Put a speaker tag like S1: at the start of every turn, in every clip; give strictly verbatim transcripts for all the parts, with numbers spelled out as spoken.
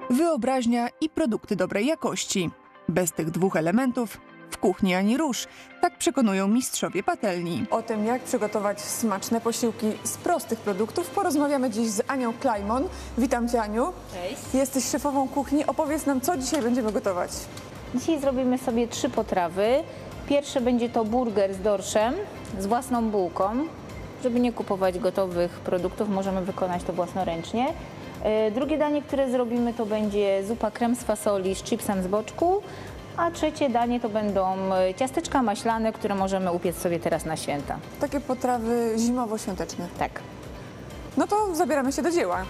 S1: wyobraźnia i produkty dobrej jakości. Bez tych dwóch elementów w kuchni ani rusz, tak przekonują mistrzowie patelni.
S2: O tym, jak przygotować smaczne posiłki z prostych produktów, porozmawiamy dziś z Anią Klajmon. Witam Cię, Aniu.
S3: Cześć.
S2: Jesteś szefową kuchni. Opowiedz nam, co dzisiaj będziemy gotować.
S3: Dzisiaj zrobimy sobie trzy potrawy. Pierwsze będzie to burger z dorszem, z własną bułką. Żeby nie kupować gotowych produktów, możemy wykonać to własnoręcznie. E, Drugie danie, które zrobimy, to będzie zupa krem z fasoli z chipsem z boczku. A trzecie danie to będą ciasteczka maślane, które możemy upiec sobie teraz na święta.
S2: Takie potrawy zimowo-świąteczne.
S3: Tak.
S2: No to zabieramy się do dzieła.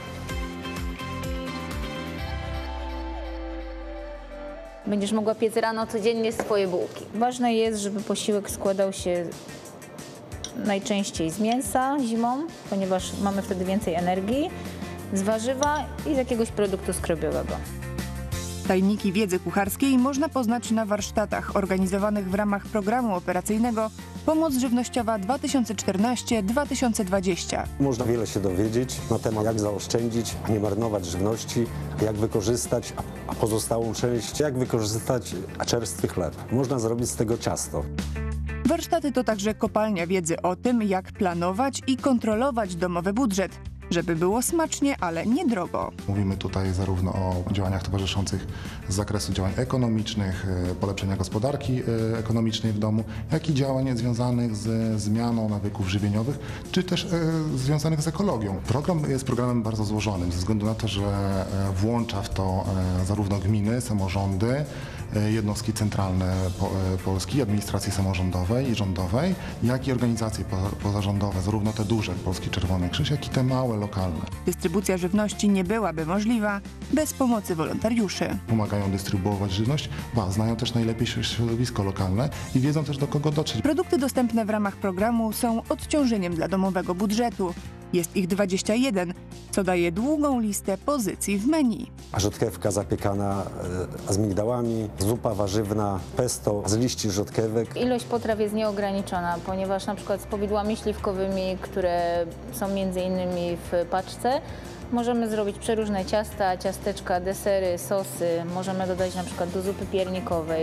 S3: Będziesz mogła piec rano codziennie swoje bułki. Ważne jest, żeby posiłek składał się najczęściej z mięsa zimą, ponieważ mamy wtedy więcej energii, z warzywa i z jakiegoś produktu skrobiowego.
S1: Tajniki wiedzy kucharskiej można poznać na warsztatach organizowanych w ramach programu operacyjnego Pomoc Żywnościowa dwa tysiące czternaście do dwa tysiące dwudziestego.
S4: Można wiele się dowiedzieć na temat, jak zaoszczędzić, a nie marnować żywności, jak wykorzystać, a pozostałą część, jak wykorzystać czerstwy chleb. Można zrobić z tego ciasto.
S1: Warsztaty to także kopalnia wiedzy o tym, jak planować i kontrolować domowy budżet, żeby było smacznie, ale nie drogo.
S5: Mówimy tutaj zarówno o działaniach towarzyszących z zakresu działań ekonomicznych, e, polepszenia gospodarki e, ekonomicznej w domu, jak i działań związanych z zmianą nawyków żywieniowych, czy też e, związanych z ekologią. Program jest programem bardzo złożonym, ze względu na to, że e, włącza w to e, zarówno gminy, samorządy, e, jednostki centralne po, e, Polski, administracji samorządowej i rządowej, jak i organizacje po, pozarządowe, zarówno te duże, Polski Czerwony Krzyż, jak i te małe, lokalne.
S1: Dystrybucja żywności nie byłaby możliwa bez pomocy wolontariuszy.
S5: Pomagają dystrybuować żywność, ba, znają też najlepiej środowisko lokalne i wiedzą też, do kogo dotrzeć.
S1: Produkty dostępne w ramach programu są odciążeniem dla domowego budżetu. Jest ich dwadzieścia jeden, co daje długą listę pozycji w menu.
S4: A rzodkiewka zapiekana e, z migdałami, zupa warzywna, pesto z liści rzodkiewek.
S3: Ilość potraw jest nieograniczona, ponieważ na przykład z powidłami śliwkowymi, które są między innymi w paczce, możemy zrobić przeróżne ciasta, ciasteczka, desery, sosy. Możemy dodać na przykład do zupy piernikowej.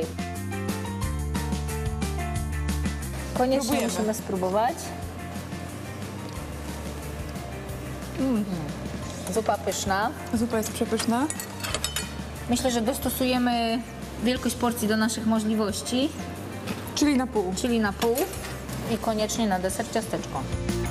S3: Koniecznie
S2: Próbujemy.
S3: musimy spróbować. Mm. Zupa pyszna.
S2: Zupa jest przepyszna.
S3: Myślę, że dostosujemy wielkość porcji do naszych możliwości,
S2: Czyli na pół.
S3: czyli na pół i koniecznie na deser ciasteczko.